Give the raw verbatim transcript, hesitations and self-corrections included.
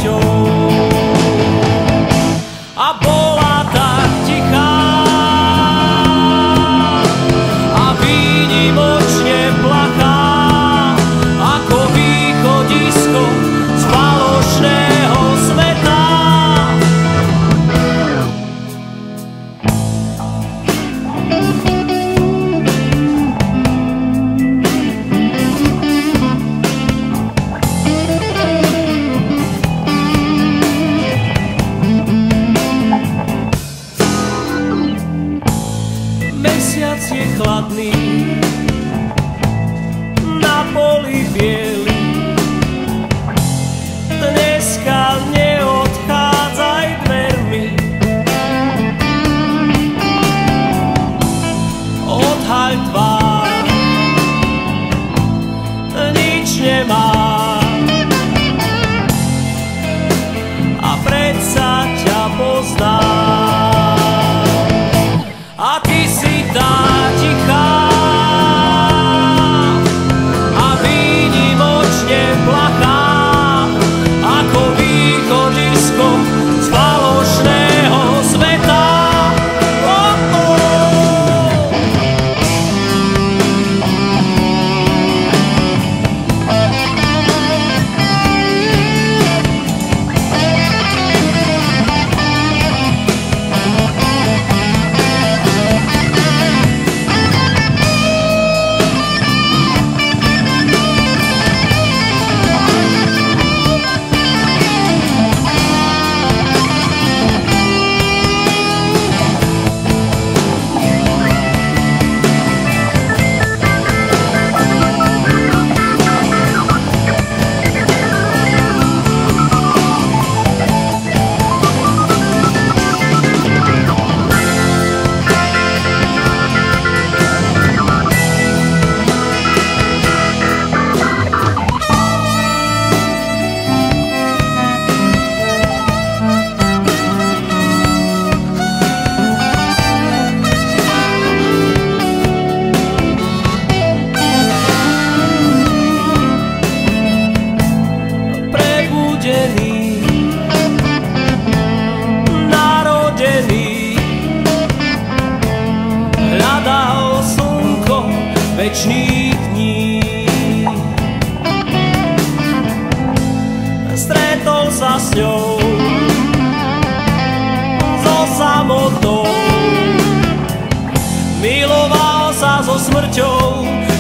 smrťou. A bola tak tichá a výnimočne plachá, ako východisko z falošného sveta. Mesiac je chladný, na poli biely. Dneska neodchádzaj dvermi, odhaľ tvár, nič nemá a predsa ťa poznám. A ty si tá tichá a výnimočne plachá, ako východisko z falošného sveta. Oh, oh. Narodený, hľadal slnko večných dní. Stretol sa s ňou, so samotou, miloval sa so smrťou.